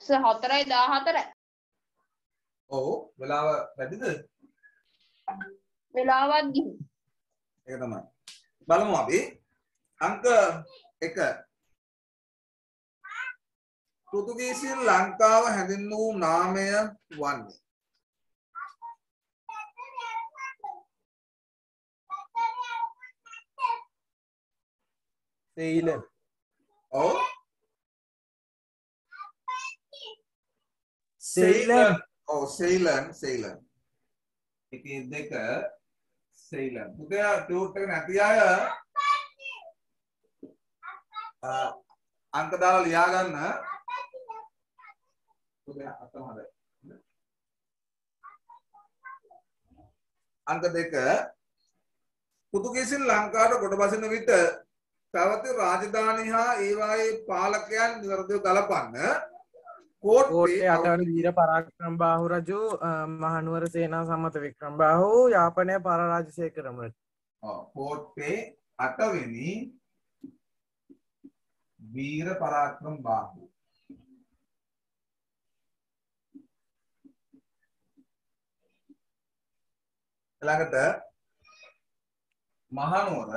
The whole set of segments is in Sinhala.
4:14. ඔව් වෙලාව වැඩිද? වෙලාවක් ගිහින්. ඒක තමයි. බලමු අපි අංක 1. පෘතුගීසින් ලංකාව හැඳින්වූ නාමය වන්නේ. Ceylon. ඔව්. Ceylon. ඔව් Ceylon. එකේ දෙක Ceylon. පුතේ ටියුට් එක නැති අය අංක දාලා ලියා ගන්න. පුතේ අතම හදයි. අංක 2 පෘතුගීසින් ලංකාවට ගොඩ බසින විට පැවති රාජධානි හා ඒවායේ පාලකයන් නිවැරදිව ගලපන්න කෝට්ටේ අටවන වීර පරාක්‍රමබාහු රජු මහනුවර සේනා සමත වික්‍රමබාහු යාපනය පරාජසේකරමට. කෝට්ටේ 8 වෙනි වීර පරාක්‍රමබාහු. ළඟට මහනුවර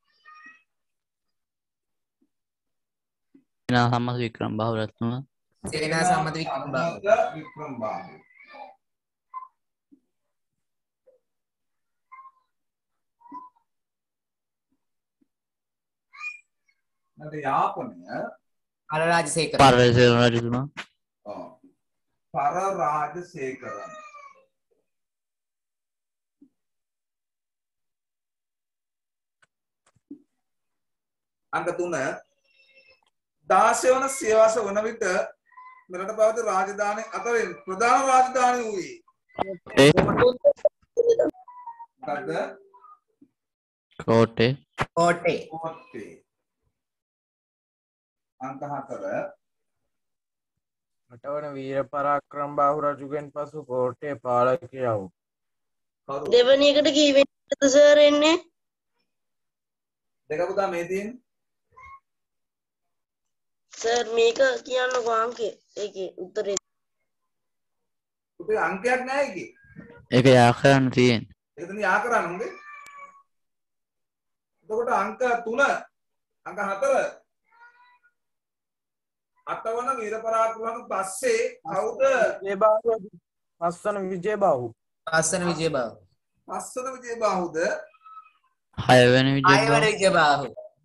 සේනා සම්මත වික්‍රමබාහු රත්නම සේනා සම්මත වික්‍රමබාහු. නැද යාපනය පරාජසේකර රජතුමා පරාජසේකරන්. අංක 3 16 වන සියවස වන විට මෙරට පැවති රාජධානි අතරින් ප්‍රධාන රාජධානි වූයේ මොකද්ද? කෝට්ටේ. අංක 4 අටවන වීර පරාක්‍රමබාහු රජුගෙන් පසු කෝට්ටේ පාලකයා වූ. දෙවැනි එකට කීවෙනිද සර් එන්නේ? දෙක පුතා මේ තියෙන්නේ. සර් මේක කියන්නකෝ අංකේ. ඒකේ උත්තරේ. පුතේ අංකයක් නැහැ ඒකේ. ඒක යා කරන්න තියෙන්නේ. එතන යා කරන්න උඹේ. එතකොට අංක 3 අංක 4 අටවන වීර පරාක්‍රමයන් පස්සේ කවුද? විජයබාහු. පස්වන විජයබාහු. පස්වන විජයබාහු. පස්වන විජයබාහුද? හයවැනි හයවන විජයබාහු.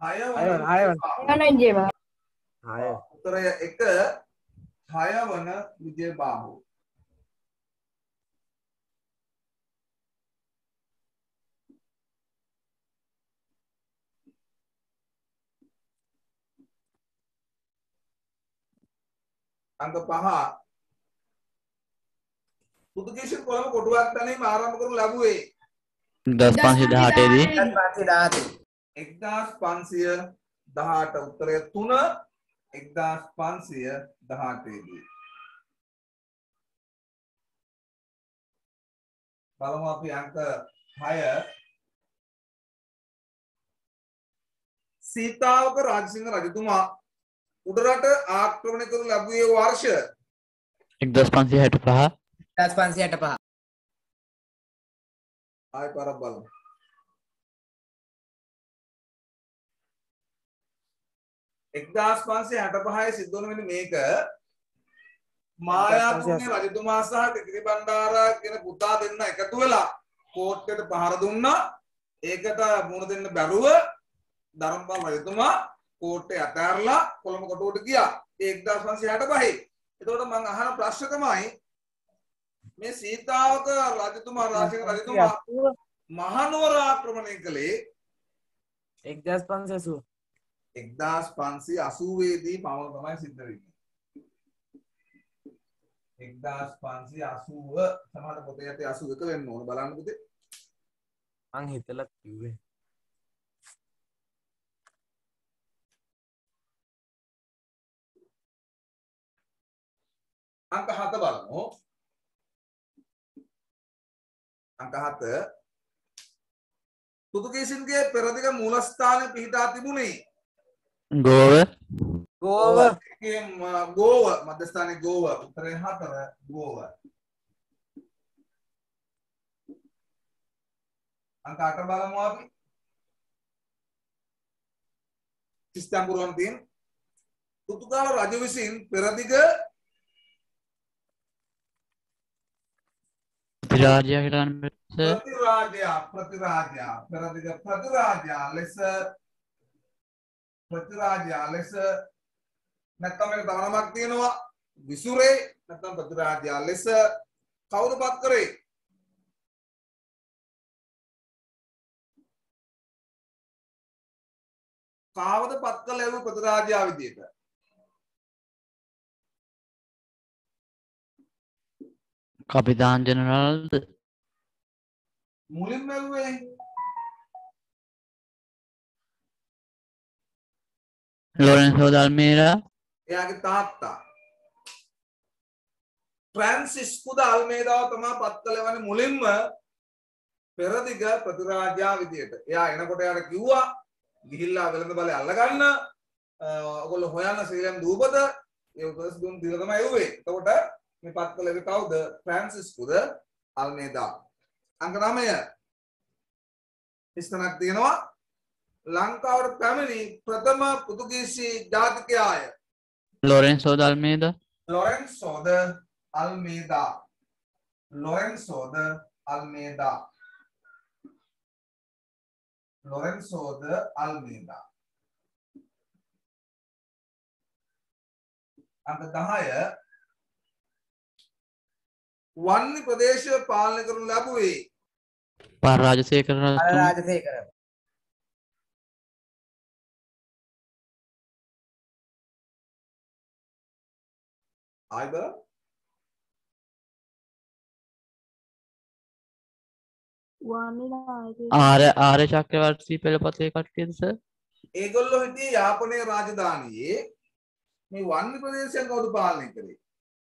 උත්තරය 1 හයවන විජයබාහු. අංක 5 පෘතුගීසින් කොළඹ කොටුවක් තැනීම ආරම්භ කරනු ලැබුවේ 1518 දී 1518 උත්තරය 3 1518 දී. බලමු අපි අංක 6 සීතාවක රාජසිංහ රජතුමා උඩරට ආක්‍රමණය කරනු ලැබුවේ වර්ෂ 1565 1565 ආයි පාරක් බලමු. 1565 සිද්ධ වුණ වෙන්නේ මේක මායාතුංගේ රජතුමා සහ ටිකිරි බණ්ඩාරා කියන පුතා දෙන්න එකතු වෙලා කෝට්ටේට පහර දුන්නා. ඒකට මුණ දෙන්න බැරුව ධර්මපාල රජතුමා කෝට්ටේ අතහැරලා කොළඹ කොටුවට ගියා. ඒ 1565. එතකොට මම අහන ප්‍රශ්න තමයි මේ සීතාවක රජතුමා රාජසිංහ රජතුමා මහනුවර ආක්‍රමණය කළේ 1580. 1580 දී පවන තමයි සිද්ධ වෙන්නේ. 1580 සමහර පොතේ යටි 81 වෙන්න ඕන බලන්න පුතේ. මං හිතලා කිව්වේ. අංක 7 බලමු. අංක 7 පෘතුගීසින්ගේ පෙරදිග මූලස්ථානයේ පිහිටා තිබුණේ ගෝව ගෝව එකේ ගෝව මධ්‍යස්ථානයේ ගෝව උත්තරේ 4 ගෝව අංක 8 බලමු අපි සිස්ටම් පුරවන තියෙන පෘතුගාල රජු විසින් පෙරදිග ප්‍රතිරාජ්‍ය කියලා මෙස ප්‍රතිරාජ්‍ය ලෙස නැත්නම් මේක තව නමක් තියෙනවා විසුරේ නැත්නම් ප්‍රතිරාජ්‍ය ලෙස කවුද පත් කරේ කාවද පත් කළ ලැබු ප්‍රතිරාජ්‍ය විදියට කපිතාන් ජෙනරාල්ද මුලින්ම ඇව්වේ ලොරෙන්සෝ දල්මේරා එයාගේ තාත්තා ෆ්‍රැන්සිස්කු ද අල්මේදාව තමයි පත් කළවන්නේ මුලින්ම පෙරදිග ප්‍රතිරාජ්‍ය විදියට. එයා එනකොට යාට කිව්වා ගිහිල්ලා වෙළඳ බලය අල්ලගන්න. ඔයගොල්ලෝ හොයන්න ශ්‍රීලං දූපත ඒ උපදෙස් දුන් දීලා තමයි එව්වේ. එතකොට මේ පත් කළේ කවුද? ෆ්‍රැන්සිස්කු ද අල්මේදා. අංක 9 ඉස්තනක් තියෙනවා. ලංකාවට පැමිණි ප්‍රථම පෘතුගීසි ජාතිකයාය. ලොරෙන්සෝ දල්මේදා Lorenzo de Almeida. Lorenzo de Almeida. Lorenzo de Almeida. අංක 10 වන්නි ප්‍රදේශය පාලනය කරනු ලැබුවේ පරාජසේකර අර රජතුමා රාජසේකර ආයි බලන්න ආර්ය චක්‍රවර්ති පෙළපතේ කට්ටියද සර් ඒගොල්ලෝ හිටියේ යාපනයේ රාජධානියේ මේ වන්නි ප්‍රදේශයන් කවුද පාලනය කරේ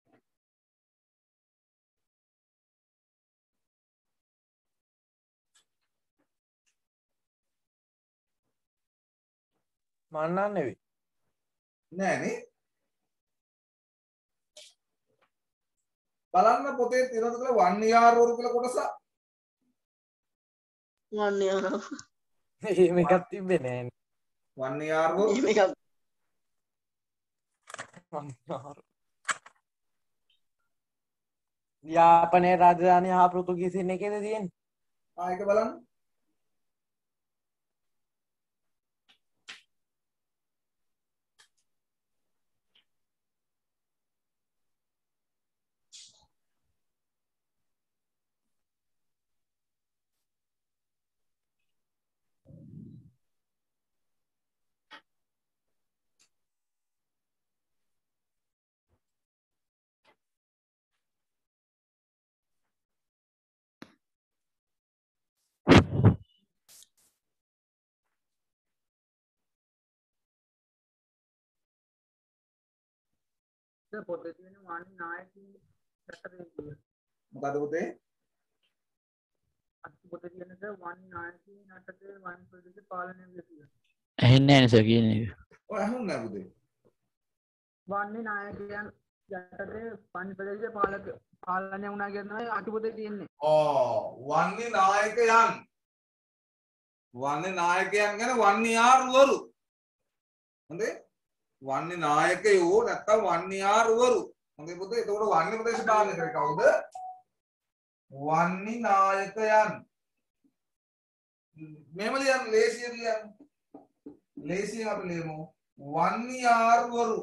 මන්නන් නෙවෙයි නෑනේ බලන්න පොතේ තියෙනවද කියලා වන්නියාරවරු කියලා කොටස වන්නේ එහෙම එකක් තිබ්බේ නෑනේ වන්නියාරවරු මේක යාපනයේ රාජධානිය හා පෘතුගීසින් එකේද තියෙන්නේ ආයක බලන්න පොතේ තියෙන වන්නේ නායකී රටේ තියෙන. මොකද පුතේ අත් පොතේ තියෙනද වන්නේ නායකී රටේ වන් ප්‍රදේශ පාලනය වෙලා. ඇහෙන්නේ නැහැ සර් කියන එක ඔය අහුන්නේ නැහැ පුතේ වන්නේ නායකයන් යටතේ වන් ප්‍රදේශ පාලනය වුණා කියන තමයි අත් පොතේ තියෙන්නේ. වන්නේ නායකයන් ගැන වන්නියාරවරු හොඳේ වන්නේ නායකයෝ නැත්තම් වන්නියාරවරු හොඳේ පුතේ එතකොට වන්නේ ප්‍රදේශ පාලනය කරේ කවුද වන්නේ නායකයන් මේව ලියන්න ලේසියෙන් ලියන්න ලේසියෙන් අපි ලියමු වන්නියාරවරු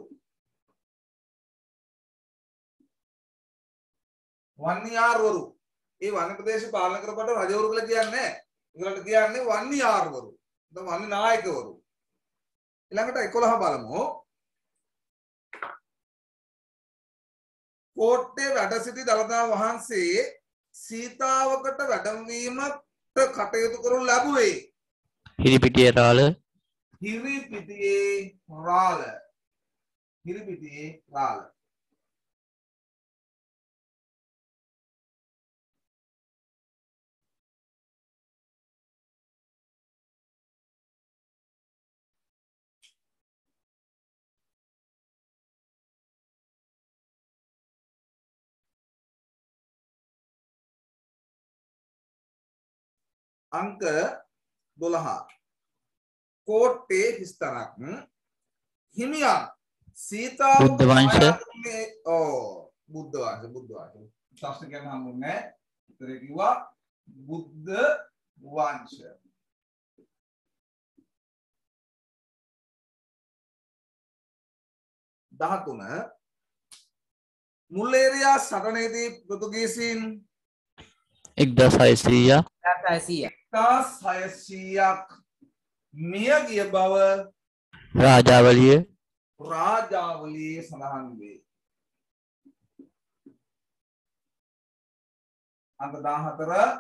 වන්නියාරවරු ඒ වන්නේ ප්‍රදේශ පාලනය කරපට රජවරු කියලා කියන්නේ ඒගොල්ලන්ට කියන්නේ වන්නියාරවරු නැත්නම් වන්නේ නායකවරු ඊළඟට 11 බලමු කෝට්ටේ වැඩ සිටි දළදා වහන්සේ සීතාවකට වැඩමවීමට කටයුතු කරනු ලැබුවේ හිරිපිටිය රාළ හිරිපිටියේ රාළ අංක 12 කෝට්ටේ හිස්තනක් හිමියන් සීතාව බුද්ධ වංශ බුද්ධ වංශ ප්‍රශ්න කියන්න හම්බුනේ නැහැ. කිව්වා බුද්ධ වංශ. දහතුන මුල්ලේරියා සටනේදී පෘතුගීසීන් 1600 1600ක් මිය ගිය බව රාජාවලියේ සඳහන් වේ. අංක 14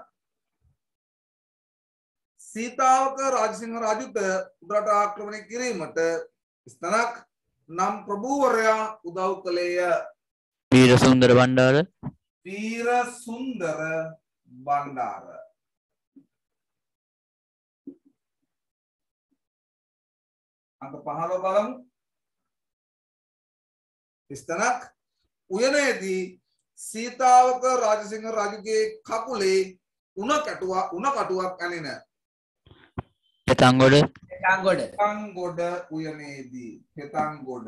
සීතාවක රාජසිංහ රජුට උඩරට ආක්‍රමණය කිරීමට ස්තනක් නම් ප්‍රභූවරයා උදව් කළේය. වීරසුන්දර බණ්ඩාර අංක 15 බලමු. ස්තනක් උයනේදී සීතාවක රාජසිංහ රජුගේ කකුලේ උණ කටුවක් ඇනින පෙතන්ගොඩ උයනේදී පෙතන්ගොඩ.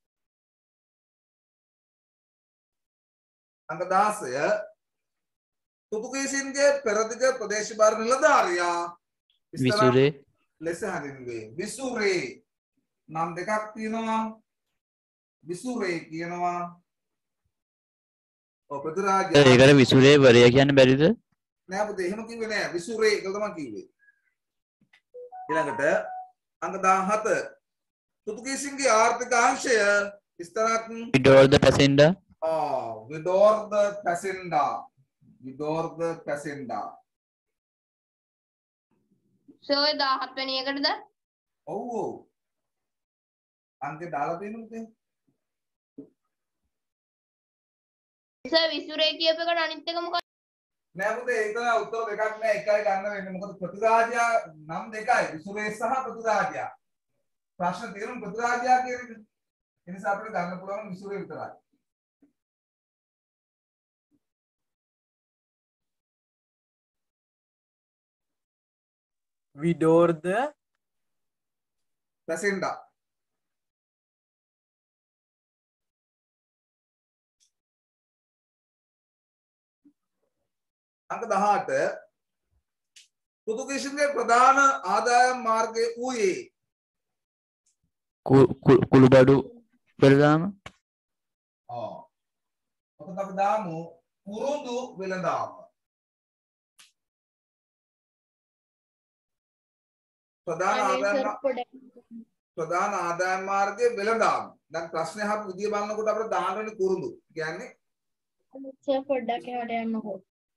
අංක 16 පෘතුගීසීන්ගේ පෙරදිග ප්‍රදේශ භාර නිලධාරියා විසුරේ ලෙස හැඳින්වේ. විසුරේ නම් දෙකක් තියෙනවා. විසුරේ කියනවා ප්‍රතිරාජ්‍ය. ඒකට විසුරේ වරය කියන්න බැරිද? නෑ පුතේ එහෙම කිව්වේ නෑ. විසුරේ ඒක තමයි කිව්වේ. ඊළඟට අංක 17 පෘතුගීසීන්ගේ ආර්ථික අංශය ස්තනක් විඩෝර්ද පැසෙන්ඩා විඩෝර්ද පැසෙන්ඩා සෝය 17 වෙනි එකටද? ඔව් අංකේ දාලා තියෙනවා පුතේ. සර් විසුරේ කියපේකට අනිත් එක මොකක්ද? නෑ පුතේ ඒක උත්තර දෙකක් නෑ එකයි ගන්න වෙන්නේ. මොකද ප්‍රතිරාජ්‍ය නම් දෙකයි විසුරේ සහ ප්‍රතිරාජ්‍ය. ප්‍රශ්න තියෙනවා ප්‍රතිරාජ්‍ය කියන එක. ඒ නිසා අපිට ගන්න පුළුවන් විසුරේ විතරයි. විඩෝර්ද පැසෙන්ඩා අංක 18 පෘතුගීසීන්ගේ ප්‍රධාන ආදායම් මාර්ගය වූයේ කුළුබඩු වෙළඳාම. ඔතන අපි දාමු කුරුඳු වෙළඳාම. ප්‍රධාන ආදායම් මාර්ගය වෙළඳාම. දැන් ප්‍රශ්නේ අහපු විදිය බලනකොට අපිට දාන්න ඕනේ කුරුඳු. කියන්නේ පොඩ්ඩක් එහාට යන්නකෝ.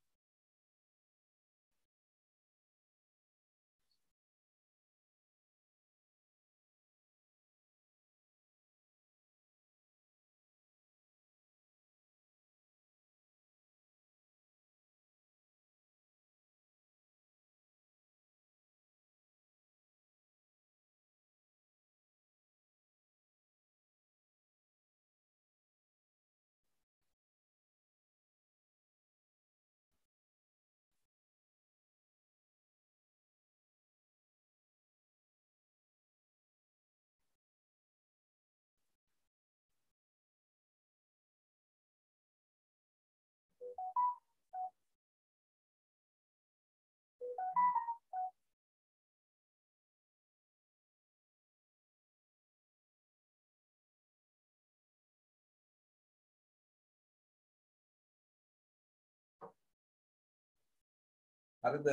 හරිද?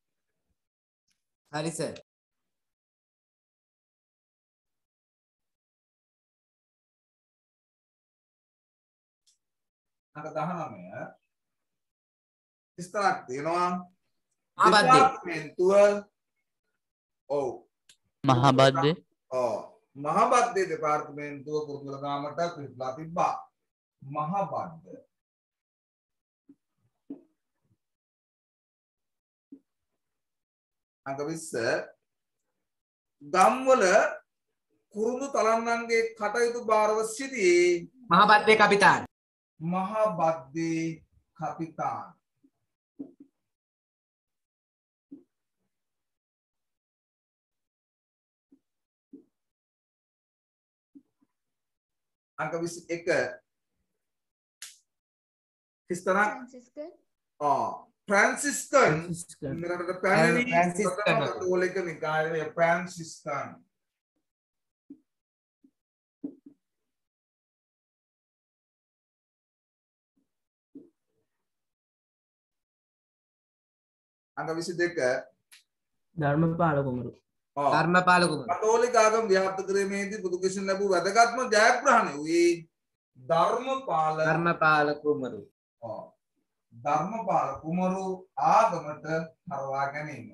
හරි සර්. අංක 19 ඉස්තරක් තියෙනවා. මහබද්දේ. ඔව්. මහබද්දේ. මහබද්දේ දෙපාර්තමේන්තුව කුරුඳුරගාමට පිටලා තිබ්බා. මහබද්ද. අංක 20 ගම්වල කුරුඳු තලන්නන්ගේ කටයුතු භාරව සිටියේ මහබද්දේ කපිතාන්. මහබද්දේ කපිතාන්. අංක 21 කිස්තරක් ෆ්‍රැන්සිස්කන් මෙරට පැමිණි ප්‍රථම කතෝලික නිකායේ ෆ්‍රැන්සිස්කන් අංක 22 ධර්මපාල කුමරු ධර්මපාල කුමරු කතෝලික ආගම ව්‍යාප්ත කිරීමේදී පුදුකිසින් ලැබූ වැදගත්ම ජයග්‍රහණය වූයේ ධර්මපාල කුමරු ධර්මපාල කුමරු ආගමට හරවා ගැනීම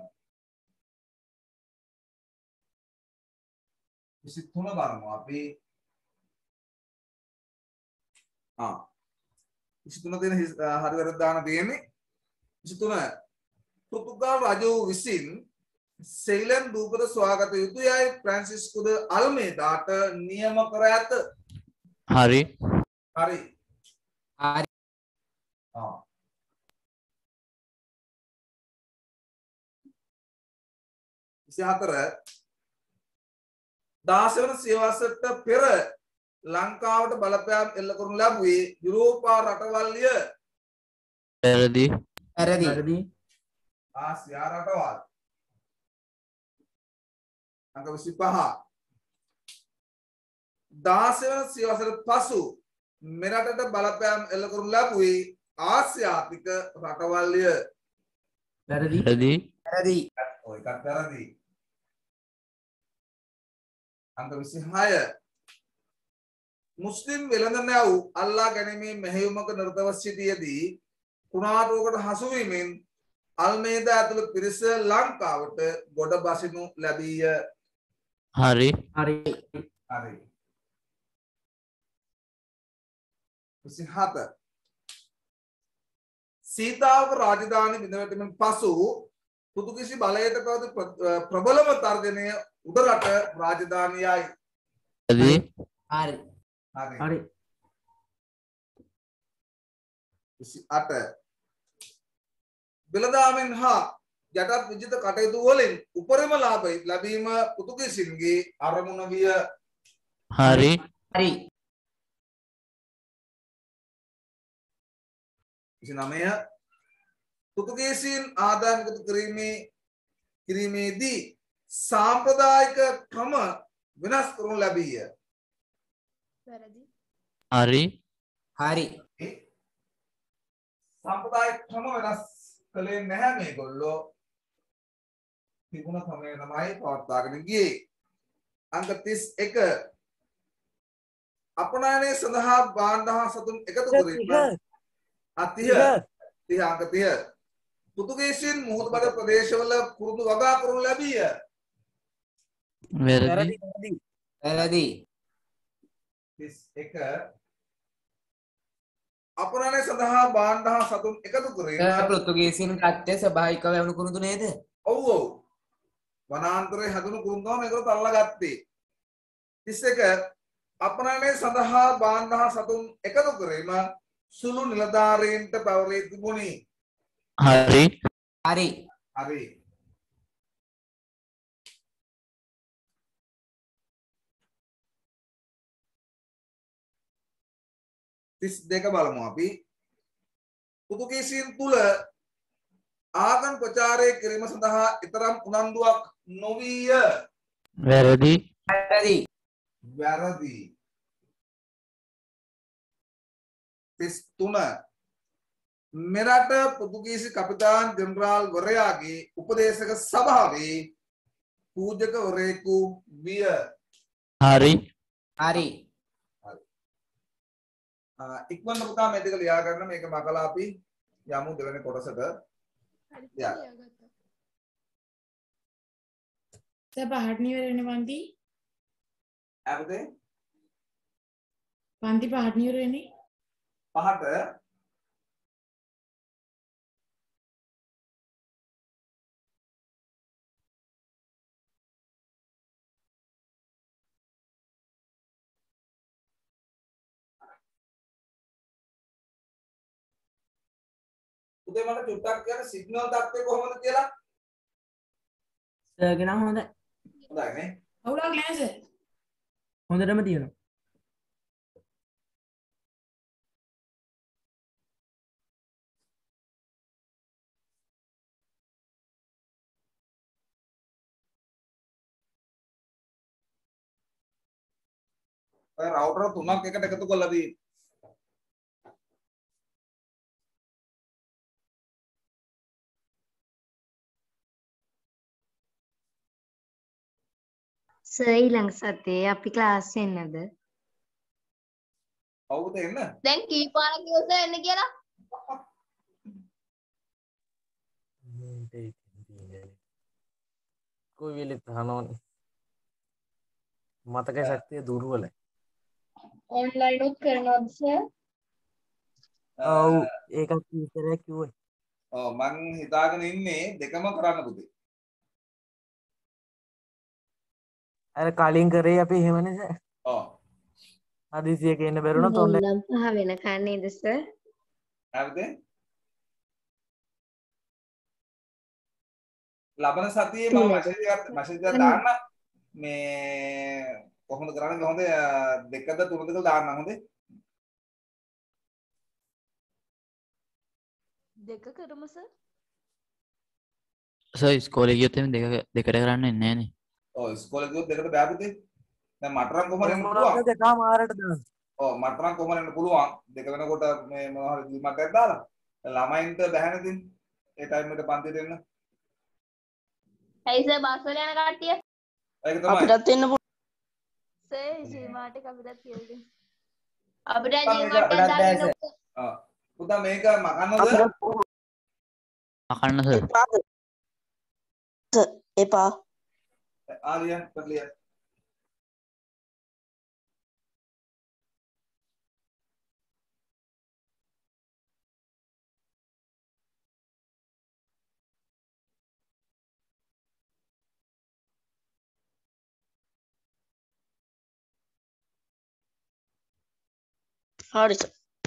23 බලමු අපි 23 දෙන හරි වැරද්ද දාන තියෙන්නේ 23 පෘතුගාල් රජු විසින් සෙයිලන් දූපත සොයාගත යුතුයයි ෆ්‍රැන්සිස්කෝද අල්මේදාට නියම කර ඇත. හරි. හරි. හරි. 24 16 වන සියවසට පෙර ලංකාවට බලපෑම් එල්ල කරනු ලැබුවේ යුරෝපා රටවල්ය. වැරදි. වැරදි. ආසියා රටවල්. අංක 25 16 වන සියවසට පසු මෙරටට බලපෑම් එල්ල කරනු ලැබුවේ ආසියාතික රටවල්ය. වැරදි. ඔය එකක් වැරදි. අංක 26 මුස්ලිම් වෙළඳනැව් අල්ලා ගැනීමේ මෙහෙයුමක නිරතව සිටියේදී කුණාටුවකට හසු වීමෙන් අල්මේදා ඇතුළු පිරිස ලංකාවට ගොඩ බසිනු ලැබීය. හරි. 27 සීතාවක රාජධානි බිඳවැටීමෙන් පසු පුදුකිසි බලයට පැවති ප්‍රබලම තර්ජනය උඩරට රාජධානියයි. හරි. 28 වෙළඳාමෙන් හා යටත් විජිත කටයුතු වලින් උපරිම ලාභය ලැබීම පුදුකිසින්ගේ අරමුණ විය. හරි. 29 පුදුකේසින් ආදායම් එකතු කිරීමේදී සාම්ප්‍රදායික ක්‍රම වෙනස් කරනු ලැබීය. හරි. සාම්ප්‍රදායික ක්‍රම වෙනස් කළේ නැහැ මේගොල්ලෝ. තිබුණ ක්‍රමය තමයි පවත්වාගෙන ගියේ. අංක 31 අපනයනය සඳහා භාණ්ඩ හා සතුන් එකතු කිරීම 30 අංක 30 පුදුකේසින් මුහුදුබඩ ප්‍රදේශවල කුරුඳු වගා කරනු ලැබීය. වැරදි. 31 අපනයනය සඳහා භාණ්ඩ හා සතුන් එකතු කිරීම පෘතුගීසින් කට්ටේ ස්වභාවිකව යවුණු කුරුඳු නේද? ඔව් වනාන්තරයේ හැදුණු කුරුඳුම මේකට තල්ලා ගත්තේ. 31 අපනයනය සඳහා භාණ්ඩ හා සතුන් එකතු කිරීම සුළු නිලධාරීන්ට පැවරී තිබුණි. හරි. 32 බලමු අපි. පුදුකේසියන් තුල ආගම් ප්‍රචාරය කිරීම සඳහා ඊතරම් උනන්දුවක් නොවිය. වැරදි. 33 මෙරට පෘතුගීසි කපිතාන් ජෙනරාල් වරයාගේ උපදේශක සභාවේ පූජකවරයෙකු විය. හරි. ඉක්මනට පුතා මේ ටික ලියා ගන්න. මේක මකලා අපි යමු දෙවෙනි කොටසට. පහට නිවර වෙන පන්ති අපතේ පන්ති පහට නිවර වෙන්නේ 5ට උදේ මට චුට්ටක් කියන සිග්නල් තත්ත්වය කොහොමද කියලා සර්ගෙන හොඳයි. හොඳයි නේ. අවුලක් නැහැ සර්. හොඳටම තියෙනවා. රවුටර් තුනක් එකට එකතු කරලා දී. සර් ඊළඟ සතියේ අපි ක්ලාස් එන්නද? කවුද එන්න? දැන් කීපාරක් කිව්වද එන්න කියලා? कोई वेले තහනෝන් මතක ශක්තිය දුර්වලයි. ඔන්ලයින් උත් කරනවද සර්? ඔව් ඒකත් විතරක් කිව්වේ. ඔව් මං හිතාගෙන ඉන්නේ දෙකම කරන්න පුතේ. අර කලින් කරේ අපි එහෙමනේ සර්. ඔව්. හදිසියක එන්න බැරුණොත් ඔන්ලයින් නම් පහ වෙනකන් නේද සර්? හරිද? ලබන සතියේ මම මැසේජ් එකක් දාන්න මේ කොහොමද කරන්නේ හොඳ දෙකද තුනද දාන්න හොඳේ. දෙක කරමු සර්. සර් ඉස්කෝලේ ගියොත් එimhe දෙකට කරන්න එන්නේ නැහනේ. ඔව් ඉස්කෝලේ ගියොත් දෙකට බෑ පුතේ. දැන් මට නම් කොහොමද එන්න මොනවද පුළුවන්? දෙකම ආරට දාන්න. ඔව් මට නම් කොහොමද එන්න පුළුවන්? දෙක වෙනකොට මේ මොනවා හරි දීමක් එකක් දාලා. ළමයින්ට බැහැ නේද? ඒ ටයිම් එකට පන්තියට එන්න. ඇයි සර් බස් වල යන කට්ටිය? ඒක තමයි. අපිටත් එන්න පුළුවන්. සර් ජීමාට අපිටත් කියලා දෙන්න. අපිට මේක ජීමට් ගොඩක් දාන්න බෑස. ආ පුතා මේක මකන්නද? මකන්න සර්. එපා. ආලියන් පොඩ්ලිය. හරි සර්.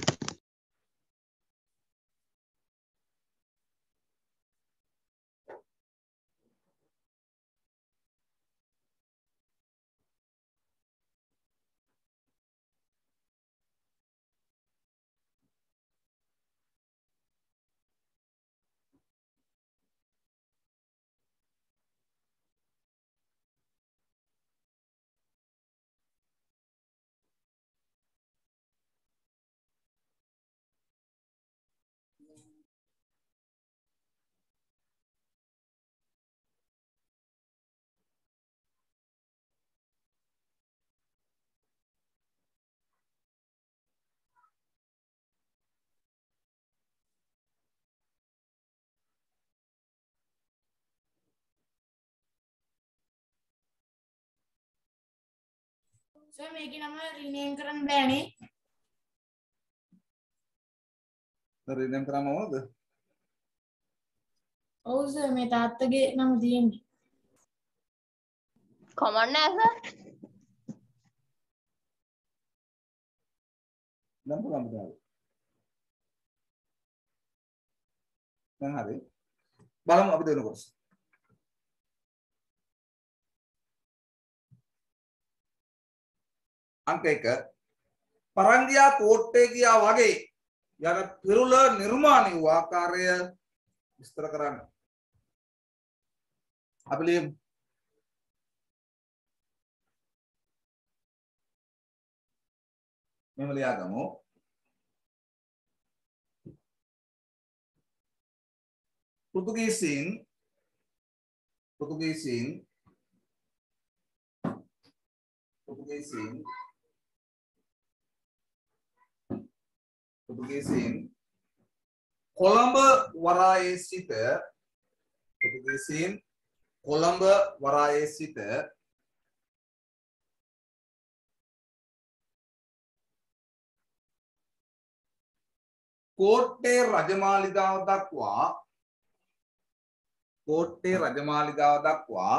සර් මේකේ නම රීනේම් කරන්න බෑනේ. රිනම් කරාම ඕනද? ඔව් සර් මේ තාත්තගේ නම තියෙන්නේ. කමක් නැහැ සර්. නම් පුළුවන් පුතා. දැන් හරි. බලමු අපි දෙන කොටස. අංක 1 පරංගියා කෝට්ටේ ගියා වගේ යන පිරුල නිර්මාණය වූ ආකාරය විස්තර කරන්න. අපි ලියමු. මෙහෙම ලියාගමු. පෘතුගීසීන් කොළඹ වරායේ සිට කෝට්ටේ රජමාලිගාව දක්වා කෝට්ටේ රජමාලිගාව දක්වා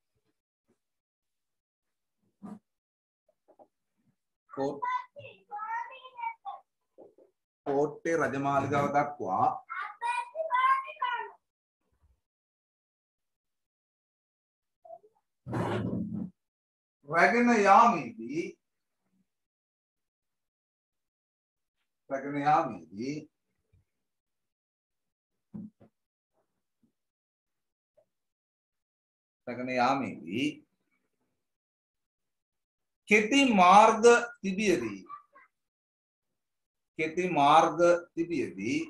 රැගෙන යාමේදී කෙටි මාර්ග තිබියදී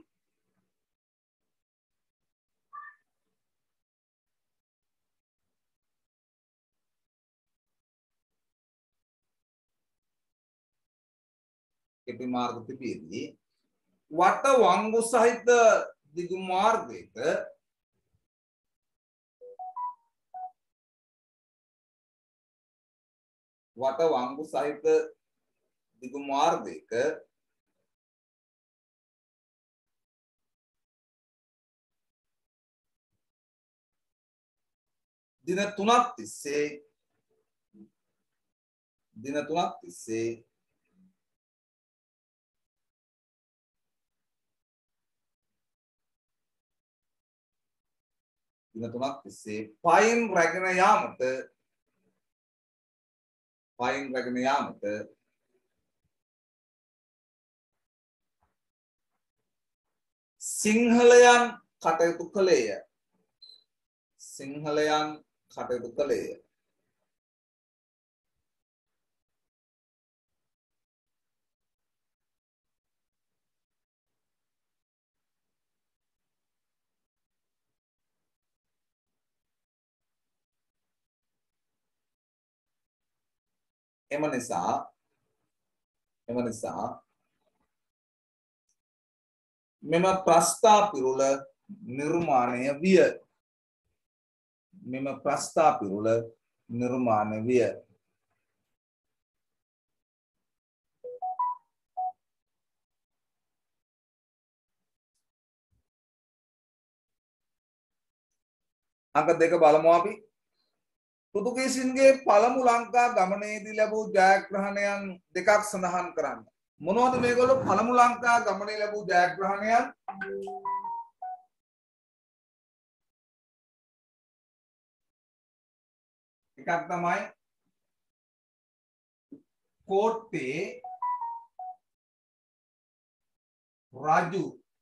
වට වංගු සහිත දිගු මාර්ගයක දින 3ක් තිස්සේ පයින් රැගෙන යාමට සිංහලයන් කටයුතු කළේය. එම නිසා මෙම ප්‍රස්ථා පිරුළ නිර්මාණය විය. අංක 2 බලමු අපි. පෘතුගීසින්ගේ පළමු ලංකා ගමනේදී ලැබූ ජයග්‍රහණයන් දෙකක් සඳහන් කරන්න. මොනවද මේගොල්ලෝ පළමු ලංකා ගමනේ ලැබූ ජයග්‍රහණයන්? එකක් තමයි කෝට්ටේ රජු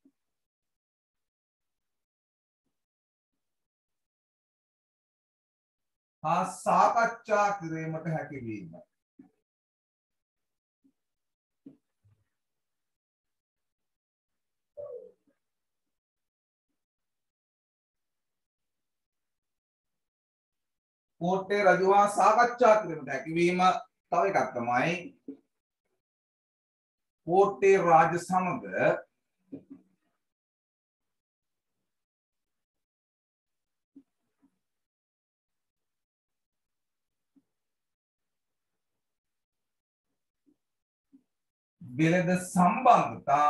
සාකච්ඡා කිරීමට හැකිවීම. කෝට්ටේ රජුවා සාකච්ඡා කිරීමට හැකිවීම. තව එකක් තමයි කෝට්ටේ රාජ සමග වෙළඳ සම්බන්ධතා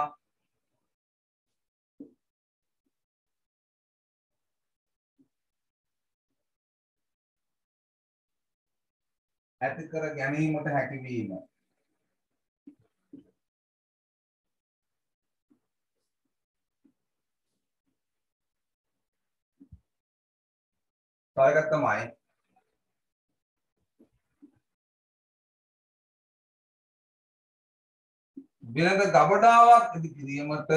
ඇති කර ගැනීමට හැකිවීම. තව එකක් තමයි වෙළඳ ගබඩාවක් ඉදි කිරීමට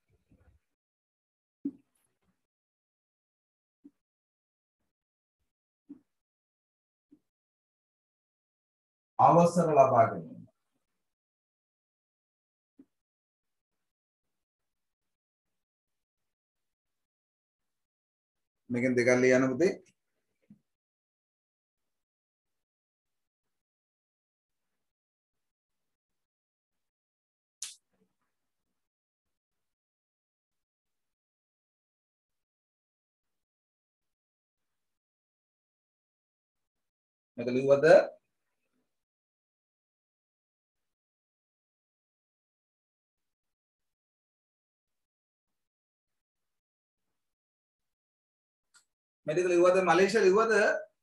අවසර ලබා ගැනීම. මේකෙන් දෙකක් ලියන්න පුතේ. මේක ලිව්වද? මේක ලිව්වද? මලේසියා ලිව්වද?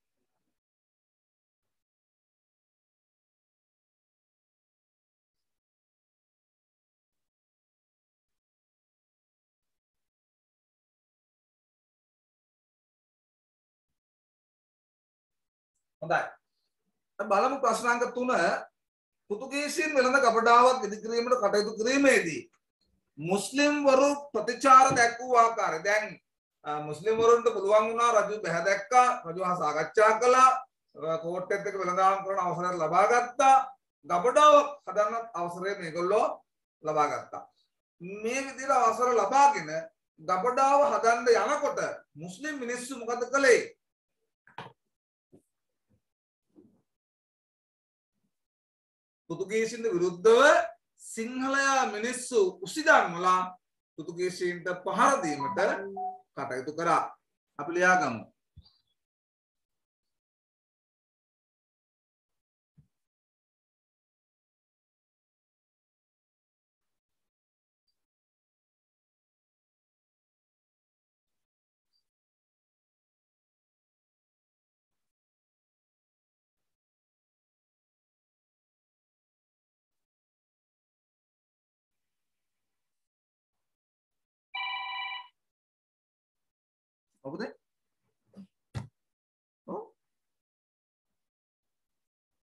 හොඳයි. බලමු ප්‍රශ්නාංක 3. පෘතුගීසීන් වෙළඳ ගබඩාවක් ඉදි කිරීමට කටයුතු කිරීමේදී මුස්ලිම් වරු ප්‍රතිචාර දැක්වූ ආකාරය. දැන් මුස්ලිම් වරුන්ට පුළුවන් වුණා රජු බැහැ දැක්කා, රජු හා සාකච්ඡා කළා, කෝට් එකත් එක්ක වෙළඳාම් කරන අවසරය ලබා ගත්තා. ගබඩාවක් හදන්න අවසරය මේගොල්ලෝ ලබා ගත්තා. මේ විදිහට අවසර ලබාගෙන ගබඩාව හදන්න යනකොට මුස්ලිම් මිනිස්සු මොකද කළේ? පෘතුගීසින්ට විරුද්ධව සිංහලයා මිනිස්සු උසිගන්වලා පෘතුගීසීන්ට පහර දීමට කටයුතු කරා. අපි ලියා ගමු. ඔබද